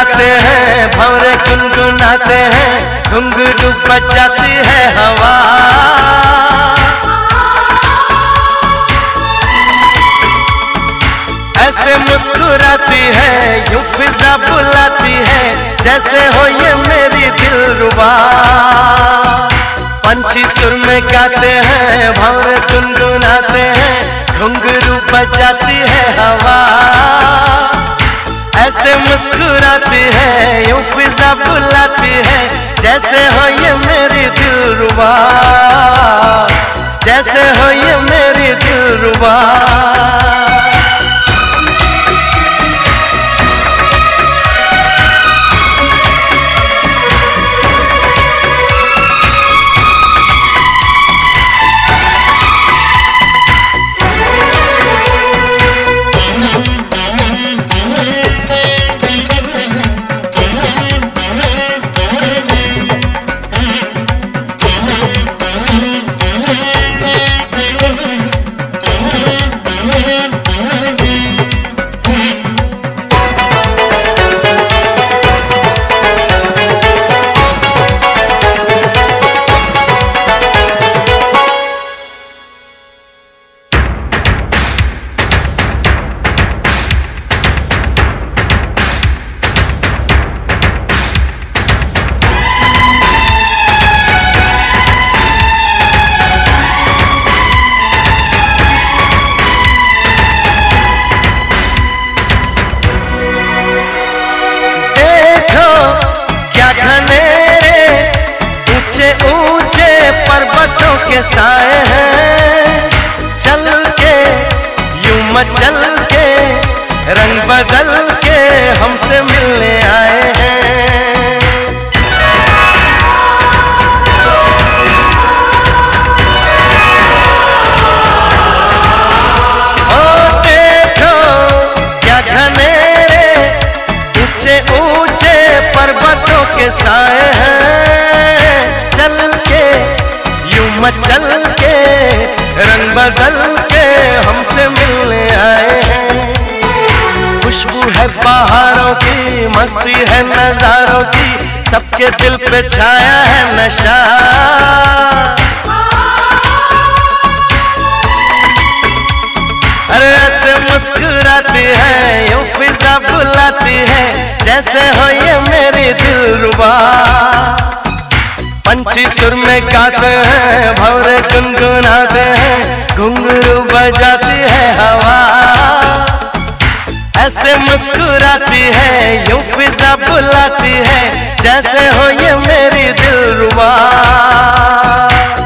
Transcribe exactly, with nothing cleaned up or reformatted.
गाते हैं, भंवरे गुनगुनाते हैं, घुंघरू बजाती है हवा। ऐसे मुस्कुराती है, यूं फिजा बुलाती है, जैसे हो ये मेरी दिलरुबा। पंछी सुर में गाते हैं, भंवरे गुनगुनाते हैं, घुंघरू बजाती है हवा। ऐसे मुस्कुराती है, यूं फिजा बुलाती है, जैसे हो ये मेरी दिलरुबा, जैसे हो ये मेरी दिलरुबा। पर्वतों के साए हैं, चल के यूं मचल के, रंग बदल के हमसे मिलने आए हैं। ओ देखो क्या घनेरे ऊंचे ऊंचे पर्वतों के साए हैं, चल के मचल के, रंग बदल के हमसे मिलने आए हैं। खुशबू है पहाड़ों की, मस्ती है नजारों की, सबके दिल पे छाया है नशा। अरे ऐसे मुस्कुराती है, यूं फिजा बुलाती है, जैसे हो ये मेरी दिलरुबा। पंछी सुर में गाते हैं, भंवरे गुनगुनाते हैं, घुंघरू बजाती है हवा। ऐसे मुस्कुराती है, यूं फिजा बुलाती है, जैसे हो ये मेरी दिलरुबा।